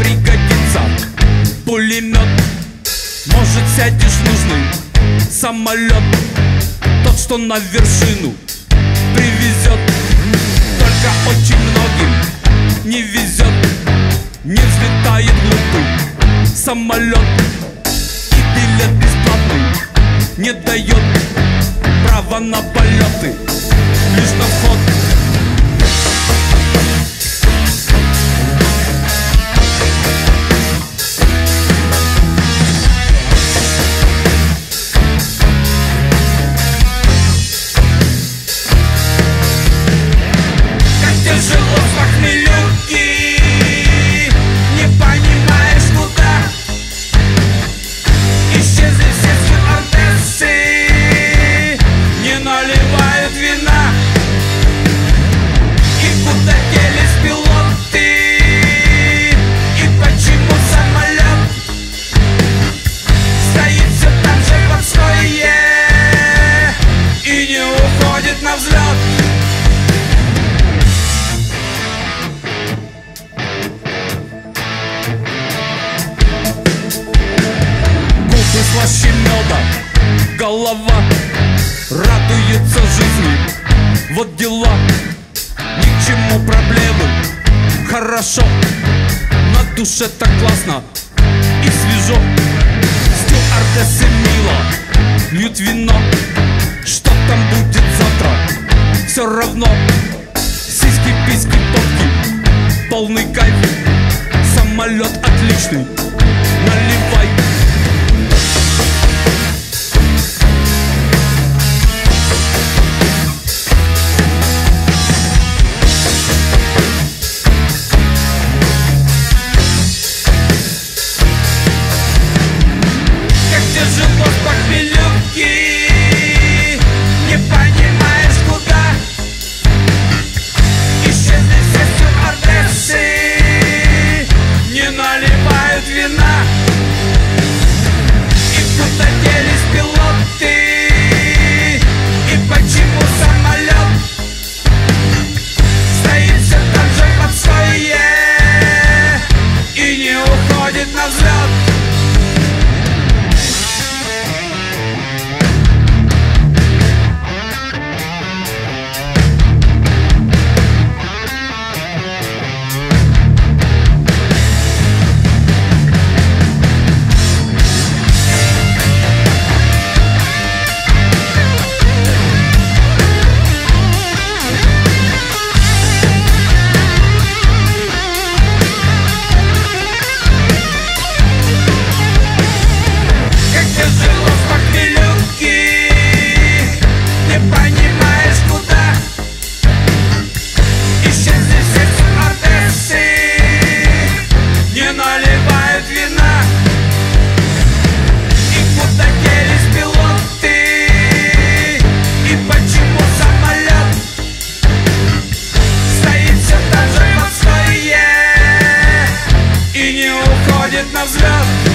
пригодится пулемет. Может, сядешь в нужный самолет, тот, что на вершину привезет. Только очень многим не везет, не взлетает глупый самолет. И билет бесплатный не дает права на полеты, лишь на вход. Тяжело в похмелюке, не понимаешь куда. Исчезли все стюардессы, не наливают вина. И куда делись пилоты, и почему самолет стоит все там же в отстое и не уходит на взлет. Слаще меда, голова радуется жизни. Вот дела, ни к чему проблемы. Хорошо, на душе так классно и свежо. Стюардессы мило льют вино. Что там будет завтра, все равно. Сиськи, письки, попки, полный кайф. Самолет отличный, наливай. Тяжело в похмелюке, не понимаешь куда. Исчезли все стюардессы, не наливают вина. И куда делись пилоты, и почему самолет стоит все там же в отстое и не уходит на взлет. Наливают вина. И куда делись пилоты, и почему самолет стоит все там же в отстое и не уходит на взлет.